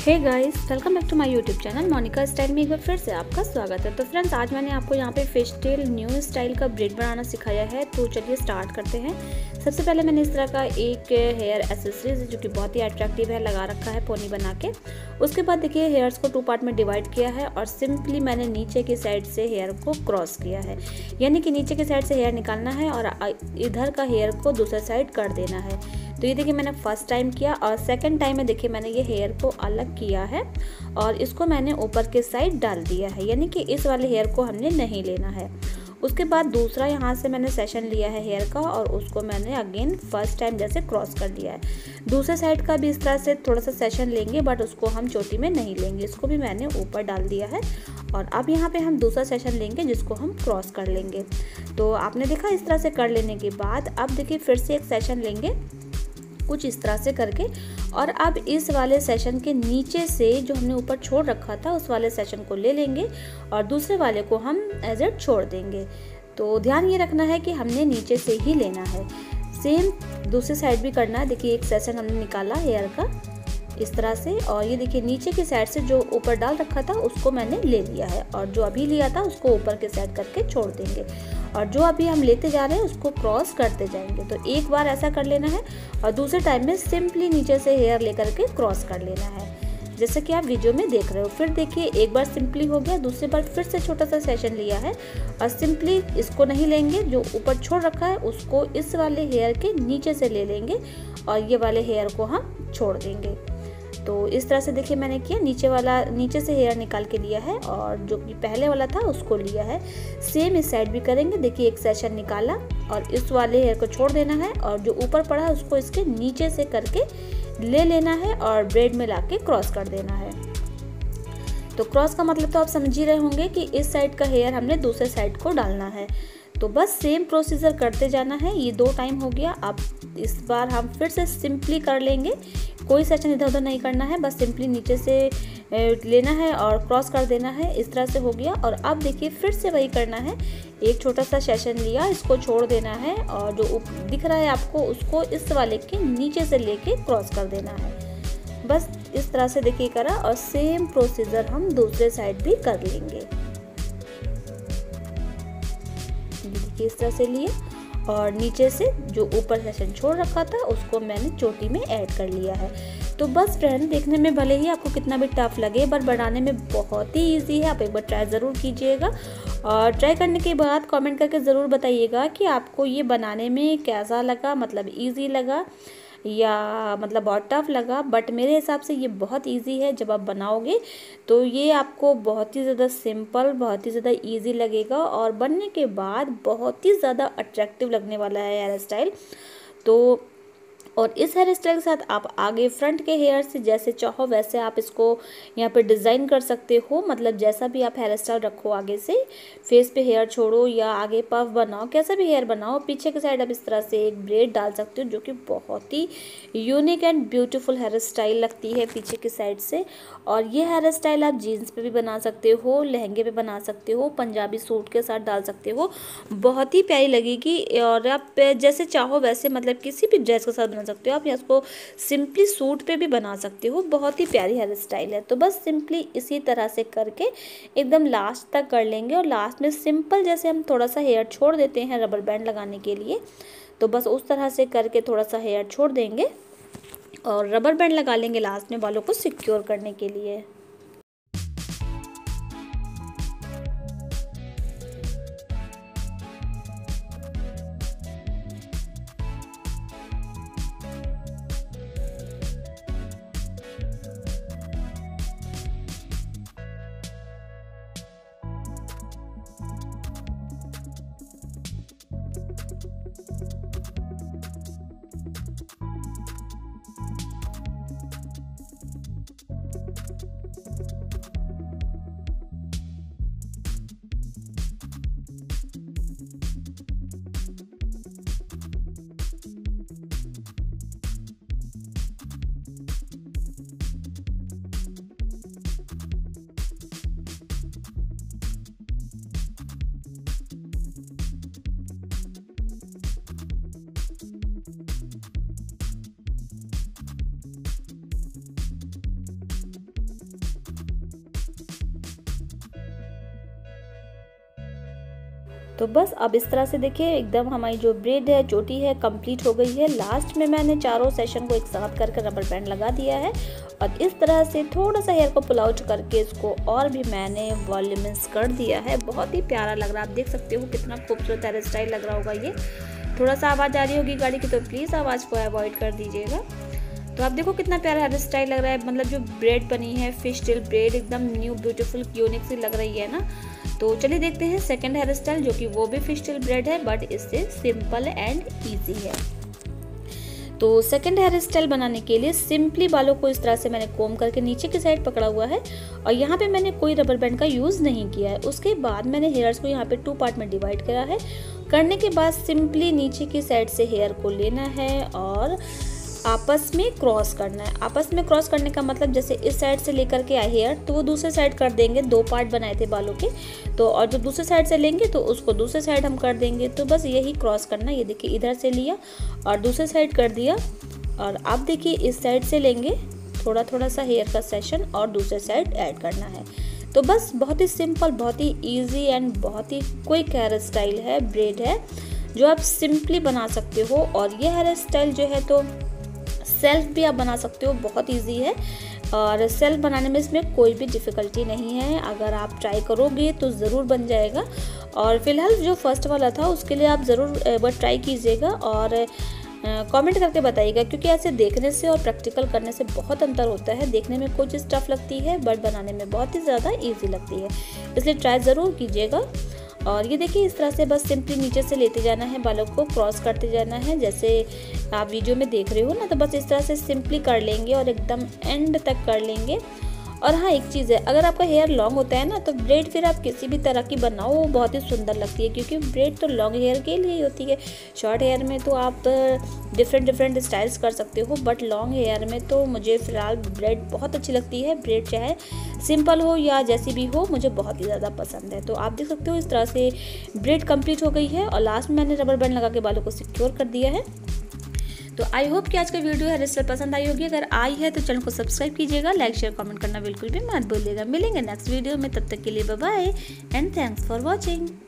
Hey guys, welcome back to my YouTube channel Monika style में एक बार फिर से आपका स्वागत है। तो फ्रेंड्स, आज मैंने आपको यहाँ पे फिश टेल न्यू स्टाइल का ब्रेड बनाना सिखाया है। तो चलिए स्टार्ट करते हैं। सबसे पहले मैंने इस तरह का एक हेयर एसेसरीज जो कि बहुत ही अट्रैक्टिव है लगा रखा है पोनी बना के। उसके बाद देखिए हेयर्स को 2 पार्ट में डिवाइड किया है और सिंपली मैंने नीचे की साइड से हेयर को क्रॉस किया है, यानी कि नीचे की साइड से हेयर निकालना है और इधर का हेयर को दूसरे साइड कर देना है। तो ये देखिए मैंने फर्स्ट टाइम किया और सेकंड टाइम में देखिए मैंने ये हेयर को अलग किया है और इसको मैंने ऊपर के साइड डाल दिया है, यानी कि इस वाले हेयर को हमने नहीं लेना है। उसके बाद दूसरा यहाँ से मैंने सेशन लिया है हेयर का और उसको मैंने अगेन फर्स्ट टाइम जैसे क्रॉस कर दिया है। दूसरे साइड का भी इस तरह से थोड़ा सा सेशन लेंगे, बट उसको हम चोटी में नहीं लेंगे, इसको भी मैंने ऊपर डाल दिया है। और अब यहाँ पे हम दूसरा सेशन लेंगे जिसको हम क्रॉस कर लेंगे। तो आपने देखा इस तरह से कर लेने के बाद अब देखिए फिर से एक सेशन लेंगे कुछ इस तरह से करके, और अब इस वाले सेशन के नीचे से जो हमने ऊपर छोड़ रखा था उस वाले सेशन को ले लेंगे और दूसरे वाले को हम एज इट छोड़ देंगे। तो ध्यान ये रखना है कि हमने नीचे से ही लेना है। सेम दूसरी साइड भी करना है। देखिए एक सेशन हमने निकाला हेयर का इस तरह से, और ये देखिए नीचे की साइड से जो ऊपर डाल रखा था उसको मैंने ले लिया है और जो अभी लिया था उसको ऊपर के साइड करके छोड़ देंगे, और जो अभी हम लेते जा रहे हैं उसको क्रॉस करते जाएंगे। तो एक बार ऐसा कर लेना है और दूसरे टाइम में सिंपली नीचे से हेयर लेकर के क्रॉस कर लेना है, जैसे कि आप वीडियो में देख रहे हो। फिर देखिए एक बार सिंपली हो गया, दूसरी बार फिर से छोटा सा सेशन लिया है और सिंपली इसको नहीं लेंगे, जो ऊपर छोड़ रखा है उसको इस वाले हेयर के नीचे से ले लेंगे और ये वाले हेयर को हम छोड़ देंगे। तो इस तरह से देखिए मैंने किया, नीचे से हेयर निकाल के लिया है और जो कि पहले वाला था उसको लिया है। सेम इस साइड भी करेंगे। देखिए एक सेशन निकाला और इस वाले हेयर को छोड़ देना है और जो ऊपर पड़ा है उसको इसके नीचे से करके ले लेना है और ब्रेड में लाके क्रॉस कर देना है। तो क्रॉस का मतलब तो आप समझ ही रहे होंगे कि इस साइड का हेयर हमने दूसरे साइड को डालना है। तो बस सेम प्रोसीजर करते जाना है। ये 2 टाइम हो गया। अब इस बार हम फिर से सिंपली कर लेंगे, कोई सेशन इधर उधर नहीं करना है, बस सिंपली नीचे से लेना है और क्रॉस कर देना है। इस तरह से हो गया। और अब देखिए फिर से वही करना है। एक छोटा सा सेशन लिया, इसको छोड़ देना है और जो दिख रहा है आपको उसको इस वाले के नीचे से लेके क्रॉस कर देना है। बस इस तरह से देखिए करा और सेम प्रोसीजर हम दूसरे साइड भी कर लेंगे। देखिए इस तरह से लिए और नीचे से जो ऊपर सेशन छोड़ रखा था उसको मैंने चोटी में ऐड कर लिया है। तो बस फ्रेंड, देखने में भले ही आपको कितना भी टफ लगे पर बनाने में बहुत ही इजी है। आप एक बार ट्राई ज़रूर कीजिएगा और ट्राई करने के बाद कमेंट करके ज़रूर बताइएगा कि आपको ये बनाने में कैसा लगा, मतलब इजी लगा या मतलब बहुत टफ लगा। बट मेरे हिसाब से ये बहुत इजी है। जब आप बनाओगे तो ये आपको बहुत ही ज़्यादा सिंपल, बहुत ही ज़्यादा इजी लगेगा और बनने के बाद बहुत ही ज़्यादा अट्रैक्टिव लगने वाला है हेयर स्टाइल। तो और इस हेयर स्टाइल के साथ आप आगे फ्रंट के हेयर से जैसे चाहो वैसे आप इसको यहाँ पे डिज़ाइन कर सकते हो। मतलब जैसा भी आप हेयर स्टाइल रखो, आगे से फेस पे हेयर छोड़ो या आगे पफ बनाओ, कैसा भी हेयर बनाओ, पीछे के साइड आप इस तरह से एक ब्रेड डाल सकते हो जो कि बहुत ही unique and beautiful hair style लगती है पीछे की साइड से। और ये हेयर स्टाइल आप जीन्स पे भी बना सकते हो, लहंगे पे बना सकते हो, पंजाबी सूट के साथ डाल सकते हो, बहुत ही प्यारी लगेगी। और आप जैसे चाहो वैसे मतलब किसी भी ड्रेस के साथ बना सकते हो आप, या इसको सिंपली सूट पे भी बना सकते हो। बहुत ही प्यारी हेयर स्टाइल है। तो बस सिंपली इसी तरह से करके एकदम लास्ट तक कर लेंगे और लास्ट में सिंपल जैसे हम थोड़ा सा हेयर छोड़ देते हैं रबर बैंड लगाने के लिए, तो बस उस तरह से करके थोड़ा सा हेयर छोड़ देंगे और रबर बैंड लगा लेंगे लास्ट में बालों को सिक्योर करने के लिए। तो बस अब इस तरह से देखिए एकदम हमारी जो ब्रेड है, चोटी है, कंप्लीट हो गई है। लास्ट में मैंने चारों सेशन को एक साथ करके रबर बैंड लगा दिया है और इस तरह से थोड़ा सा हेयर को पुल आउट करके इसको और भी मैंने वॉल्यूमेंस कर दिया है। बहुत ही प्यारा लग रहा है, आप देख सकते हो कितना खूबसूरत हेयर स्टाइल लग रहा होगा ये। थोड़ा सा आवाज़ आ रही होगी गाड़ी की तो प्लीज़ आवाज़ को अवॉइड कर दीजिएगा। तो आप देखो कितना प्यारा हेयर स्टाइल लग रहा है, मतलब जो ब्रेड बनी है फिश टेल ब्रेड एकदम न्यू ब्यूटीफुल यूनिक सी लग रही है ना। तो चलिए देखते हैं सेकंड हेयर स्टाइल, जो कि वो भी फिश टेल ब्रेड है बट इससे सिंपल एंड इजी है। तो सेकंड हेयर स्टाइल बनाने के लिए सिंपली बालों को इस तरह से मैंने कोम करके नीचे की साइड पकड़ा हुआ है और यहाँ पे मैंने कोई रबर बैंड का यूज़ नहीं किया है। उसके बाद मैंने हेयर्स को यहाँ पे 2 पार्ट में डिवाइड करा है। करने के बाद सिंपली नीचे की साइड से हेयर को लेना है और आपस में क्रॉस करना है। आपस में क्रॉस करने का मतलब जैसे इस साइड से लेकर के आए हेयर तो वो दूसरे साइड कर देंगे, 2 पार्ट बनाए थे बालों के तो, और जो दूसरे साइड से लेंगे तो उसको दूसरे साइड हम कर देंगे। तो बस यही क्रॉस करना। ये देखिए इधर से लिया और दूसरे साइड कर दिया और अब देखिए इस साइड से लेंगे थोड़ा थोड़ा सा हेयर का सेशन और दूसरे साइड ऐड करना है। तो बस बहुत ही सिंपल, बहुत ही ईजी एंड बहुत ही क्विक हेयर स्टाइल है, ब्रेड है जो आप सिंपली बना सकते हो। और ये हेयर स्टाइल जो है तो सेल्फ भी आप बना सकते हो, बहुत इजी है और सेल्फ बनाने में इसमें कोई भी डिफ़िकल्टी नहीं है। अगर आप ट्राई करोगे तो ज़रूर बन जाएगा। और फिलहाल जो फर्स्ट वाला था उसके लिए आप ज़रूर एक बार ट्राई कीजिएगा और कमेंट करके बताइएगा, क्योंकि ऐसे देखने से और प्रैक्टिकल करने से बहुत अंतर होता है। देखने में कुछ टफ लगती है बट बनाने में बहुत ही ज़्यादा ईजी लगती है, इसलिए ट्राई ज़रूर कीजिएगा। और ये देखिए इस तरह से बस सिंपली नीचे से लेते जाना है, बालों को क्रॉस करते जाना है जैसे आप वीडियो में देख रहे हो ना। तो बस इस तरह से सिंपली कर लेंगे और एकदम एंड तक कर लेंगे। और हाँ एक चीज़ है, अगर आपका हेयर लॉन्ग होता है ना तो ब्रेड फिर आप किसी भी तरह की बनाओ वो बहुत ही सुंदर लगती है, क्योंकि ब्रेड तो लॉन्ग हेयर के लिए ही होती है। शॉर्ट हेयर में तो आप डिफरेंट स्टाइल्स कर सकते हो बट लॉन्ग हेयर में तो मुझे फ़िलहाल ब्रेड बहुत अच्छी लगती है। ब्रेड चाहे सिंपल हो या जैसी भी हो मुझे बहुत ही ज़्यादा पसंद है। तो आप देख सकते हो इस तरह से ब्रेड कंप्लीट हो गई है और लास्ट में मैंने रबर बैंड लगा के बालों को सिक्योर कर दिया है। तो आई होप कि आज का वीडियो हेयर स्टाइल पसंद आई होगी। अगर आई है तो चैनल को सब्सक्राइब कीजिएगा, लाइक शेयर कमेंट करना बिल्कुल भी मत भूलिएगा। मिलेंगे नेक्स्ट वीडियो में, तब तक के लिए bye bye and thanks for watching.